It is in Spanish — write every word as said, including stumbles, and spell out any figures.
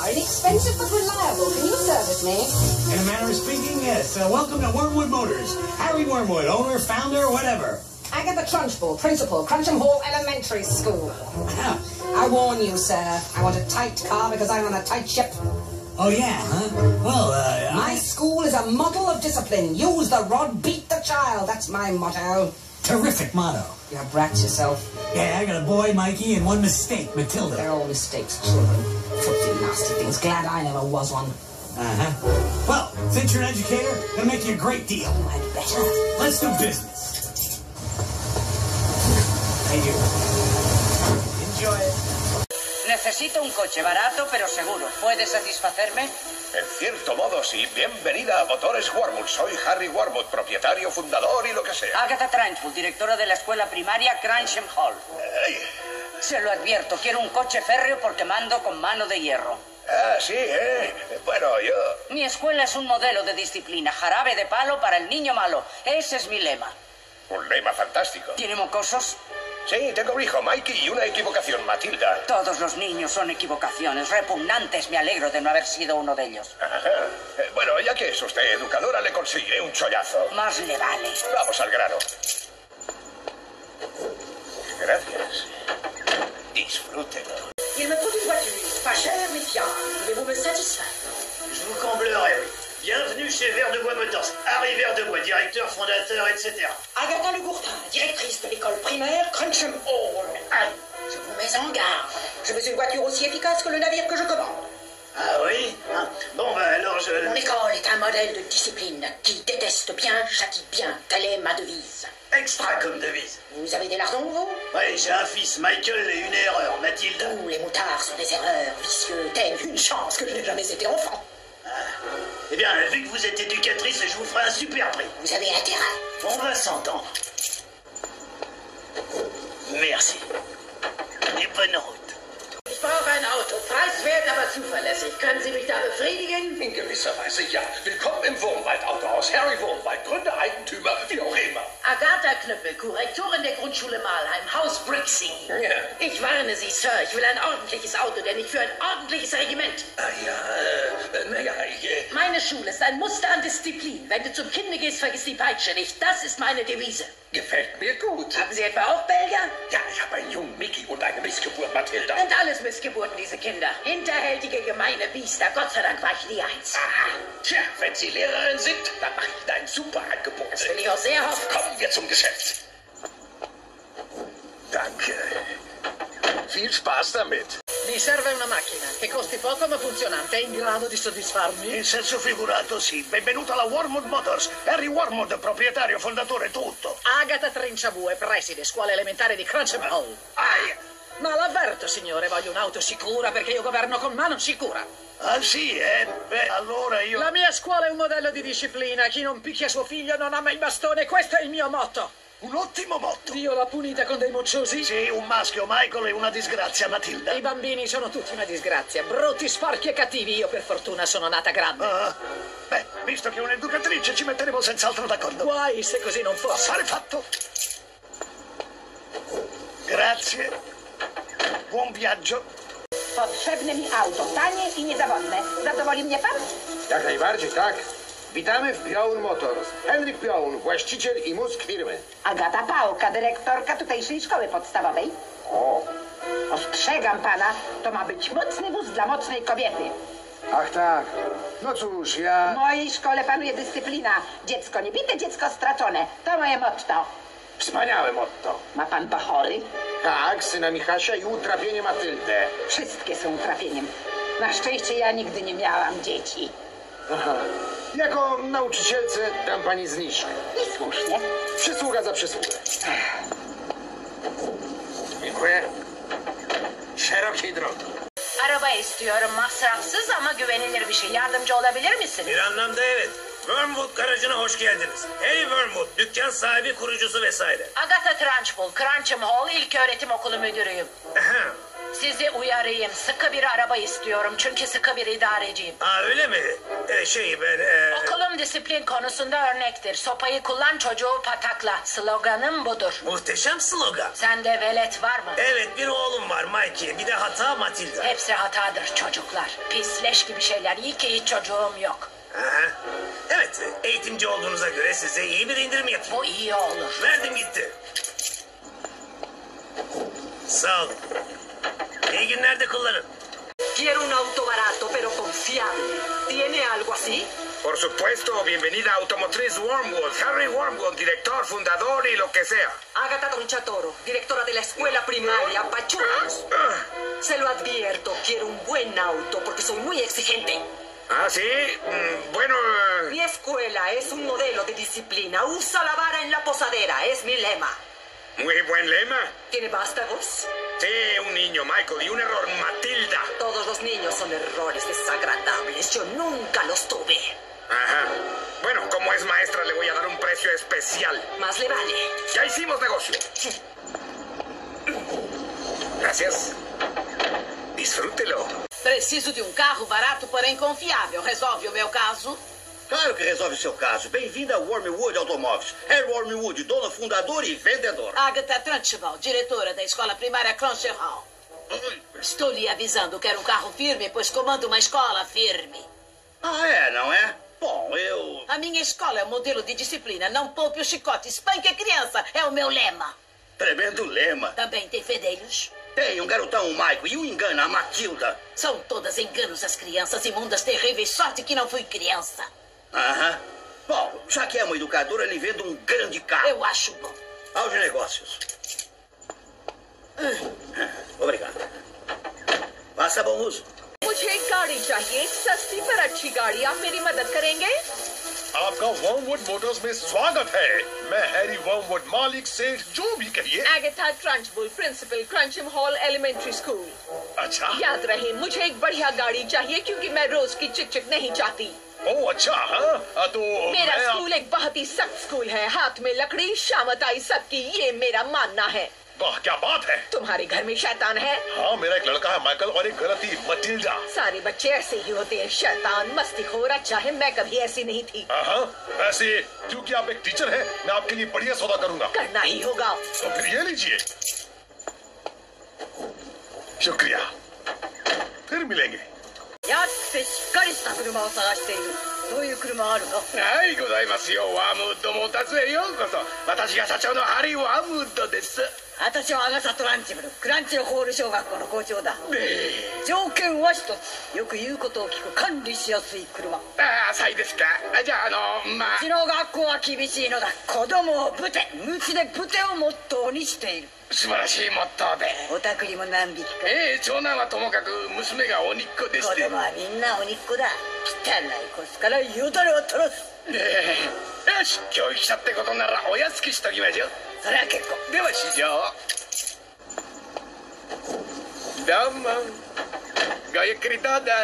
car, inexpensive but reliable. Can you service me? In a manner of speaking, yes. Uh, welcome to Wormwood Motors. Harry Wormwood, owner, founder, whatever. Agatha Trunchbull, principal, Cruncham Hall Elementary School. I warn you, sir. I want a tight car because I run a tight ship. Oh, yeah, huh? Well, uh... My I... school is a model of discipline. Use the rod, beat the child. That's my motto. Terrific motto. You're brats yourself. Yeah, I got a boy, Mikey, and one mistake, Matilda. They're all mistakes, children. Filthy, nasty things. Glad I never was one. Uh-huh. Well, since you're an educator, gonna make you a great deal. I'd better. Let's do business. Thank you. Enjoy it. Necesito un coche barato pero seguro. ¿Puede satisfacerme? En cierto modo, sí. Bienvenida a Motores Wormwood. Soy Harry Wormwood, propietario, fundador y lo que sea. Agatha Trunchbull, directora de la escuela primaria Cruncham Hall. Ey. Se lo advierto, quiero un coche férreo porque mando con mano de hierro. Ah, sí, ¿eh? Bueno, yo... Mi escuela es un modelo de disciplina, jarabe de palo para el niño malo. Ese es mi lema. Un lema fantástico. ¿Tiene mocosos? Sí, tengo un hijo, Mikey, y una equivocación, Matilda. Todos los niños son equivocaciones, repugnantes. Me alegro de no haber sido uno de ellos. Ajá. Eh, bueno, ya que es usted educadora, le conseguiré un chollazo. Más le vale. Vamos al grano. Gracias. Disfrútelo. Il me faut une voiture, pas chère mais fiable. Voulez-vous me satisfaire? Je vous comblerai, oui. Bienvenue chez Vert de Bois Motors. Harry Vert de Bois, directeur, fondateur, et cetera. Agatha Le Gourtin, directrice de l'école primaire Cruncham Hall. Allez, je vous mets en garde. Je veux une voiture aussi efficace que le navire que je commande. Ah oui ah. Bon, ben alors je... Mon école est un modèle de discipline. Qui déteste bien, châtie bien. Telle est ma devise. Extra comme devise. Vous avez des lardons, vous? Oui, j'ai un fils, Michael, et une erreur, Mathilde. Tous les moutards sont des erreurs, vicieux. Telle une chance que je n'ai jamais été enfant. Ah. Eh bien, vu que vous êtes éducatrice, je vous ferai un super prix. Vous avez intérêt. On va s'entendre. Merci. Et bonne route. Ich brauche ein Auto. Preiswert, aber zuverlässig. Können Sie mich da befriedigen? In gewisser Weise ja. Willkommen im Wurmwald-Autohaus. Harry Wurmwald, Gründer, Eigentümer, wie auch immer. Agatha Knüppel, Korrektorin der Grundschule Malheim, Haus Brixie. Ja. Ich warne Sie, Sir, ich will ein ordentliches Auto, denn ich für ein ordentliches Regiment. Ah ja, äh, naja, ich... Äh... Meine Schule ist ein Muster an Disziplin. Wenn du zum Kinde gehst, vergiss die Peitsche nicht. Das ist meine Devise. Gefällt mir gut. Haben Sie etwa auch Belgier? Ja, ich habe einen jungen Mickey und eine Missgeburt, Mathilda. Sind alles Missgeburten, diese Kinder. Hinterhältige, gemeine Biester. Gott sei Dank war ich nie eins. Aha. Tja, wenn Sie Lehrerin sind, dann mache ich Ihnen ein super Angebot. Das will ich auch sehr hoffen. Kommen wir zum Geschäft. Danke. Viel Spaß damit. Mi serve una macchina che costi poco ma funzionante. È in grado di soddisfarmi? In senso figurato, sì. Benvenuto alla Wormwood Motors. Harry Wormwood, proprietario, fondatore, tutto. Agatha Trinciabue, preside, scuola elementare di Cruncham Hall. Aia. Ma l'avverto, signore, voglio un'auto sicura perché io governo con mano sicura. Ah sì, eh? Beh, allora io... La mia scuola è un modello di disciplina. Chi non picchia suo figlio non ama il bastone. Questo è il mio motto. Un ottimo motto. Dio l'ha punita con dei mocciosi? Sì, un maschio, Michael, e una disgrazia, Matilda. I bambini sono tutti una disgrazia. Brutti, sporchi e cattivi. Io, per fortuna, sono nata grande. Ah, beh, visto che è un'educatrice, ci metteremo senz'altro d'accordo. Guai se così non fosse. Affare fatto. Grazie. Buon viaggio. Potrzebne mi auto, tanie i niezawodne. Zadowoli mnie pan? Jak najbardziej, tak. Witamy w Pioun Motors. Henryk Pioun, właściciel i mózg firmy. Agata Pałka, dyrektorka tutejszej szkoły podstawowej. O, Ostrzegam pana, to ma być mocny wóz dla mocnej kobiety. ach tak. No cóż, ja... W mojej szkole panuje dyscyplina. Dziecko niebite, dziecko stracone. To moje motto. Wspaniałe motto. Ma pan pochory? Tak, syna Michasia i utrapienie Matyldę. Wszystkie są utrapieniem. Na szczęście ja nigdy nie miałam dzieci. Aha. Jako nauczycielce dam pani zniżkę. I słusznie. Przysługa za przysługę. Dziękuję. Szerokiej drogi. Araba istiyorum, masrafsız ama güvenilir bir şey. Yardımcı olabilir misiniz? Bir anlamda evet. Wormwood garajına hoş geldiniz. Hey Wormwood, dükkan sahibi, kurucusu vesaire. Agatha Trunchbull, Cruncham Hall İlköğretim Okulu müdürüyüm. Aha. Sizi uyarayım. Sıkı bir araba istiyorum. Çünkü sıkı bir idareciyim. Aa öyle mi? Ee, şey ben... E... Okulum disiplin konusunda örnektir. Sopayı kullan, çocuğu patakla. Sloganım budur. Muhteşem slogan. Sende velet var mı? Evet, bir oğlum var Mikey. Bir de hata Matilda. Hepsi hatadır çocuklar. Pisleş gibi şeyler. İyi ki hiç çocuğum yok. Aha. Evet, eğitimci olduğunuza göre size iyi bir indirim yapayım. Bu iyi olur. Verdim gitti. Sağ olun. İyi günler de kullanın. Quiero un auto barato pero confiable. ¿Tiene algo así? Por supuesto, bienvenida a Automotriz Wormwood. Harry Wormwood, director, fundador y lo que sea. Agatha Tronchatoro, directora de la escuela primaria Pachurros. Se lo advierto, quiero un buen auto porque soy muy exigente. Ah, sí. Mm, bueno. Mi escuela es un modelo de disciplina. Usa la vara en la posadera, es mi lema. Muy buen lema. ¿Tiene vástagos? Sí, un niño, Michael, y un error, Matilda. Todos los niños son errores desagradables. Yo nunca los tuve. Ajá. Bueno, como es maestra, le voy a dar un precio especial. Más le vale. Ya hicimos negocio. Gracias. Disfrútelo. Preciso de um carro barato, porém confiável. Resolve o meu caso? Claro que resolve o seu caso. Bem-vindo a Wormwood Automóveis. Harry Wormwood, dono, fundador e vendedor. Agatha Trunchbull, diretora da escola primária Cruncher Hall. Estou lhe avisando, quero um carro firme, pois comando uma escola firme. Ah, é, não é? Bom, eu... A minha escola é um modelo de disciplina. Não poupe o chicote, espanque a criança. É o meu lema. Tremendo lema. Também tem fedeiros? Tem um garotão, o Michael, e um engana, a Matilda. São todas enganos as crianças imundas, terríveis. Sorte que não fui criança. Aham. Bom, já que é uma educadora, lhe vendo um grande carro. Eu acho bom. Aos negócios. Obrigado. Faça bom uso. मुझे एक गाड़ी चाहिए, सस्ती पर अच्छी गाड़ी। आप मेरी मदद करेंगे? आपका वर्मवुड मोटर्स में स्वागत है। मैं हैरी वर्मवुड, मालिक सेठ, जो भी कहिए। Agatha Trunchbull, principal, Crunchem Hall elementary school. अच्छा। याद रहे, मुझे एक बढ़िया गाड़ी चाहिए क्योंकि मैं रोज की चिक चिक नहीं चाहती। ओह अच्छा, हाँ तो मेरा मैं स्कूल एक बहुत ही सख्त स्कूल है। हाथ में लकड़ी, शामत आई सबकी, ये मेरा मानना है। वाह क्या बात है। तुम्हारे घर में शैतान है? हाँ, मेरा एक लड़का है माइकल और एक गलती मटिल्डा। सारे बच्चे ऐसे ही होते हैं, शैतान, मस्तीखोर। अच्छा है मैं कभी ऐसी नहीं थी। हाँ, वैसे क्योंकि आप एक टीचर हैं, मैं आपके लिए बढ़िया सौदा करूंगा। करना ही होगा। तो फिर ये लीजिए। शुक्रिया, फिर मिलेंगे। やってしっかりした車を探している。どういう車あるの？ はいございますよ。ワームウッドモーターズへようこそ。私が社長のハリー・ワームウッドです。 私はアガサトランチブル、クランチロホール小学校の校長だ。条件は一つ、よく言うことを聞く管理しやすい車。 ああ、さいですか。あじゃああのまあ。 うちの学校は厳しいのだ。子供をブテ、無知でブテをモットーにしている。 素晴らしいモットーで。 お宅にも何匹か。 ええ、長男はともかく娘が鬼っ子でして。 子供はみんな鬼っ子だ。汚いコスからよだれを取らす。 ねえ、よし、教育者ってことならお安くしときましょう。 それは結構。 では試乗。どうも。ごゆっくりどうぞ。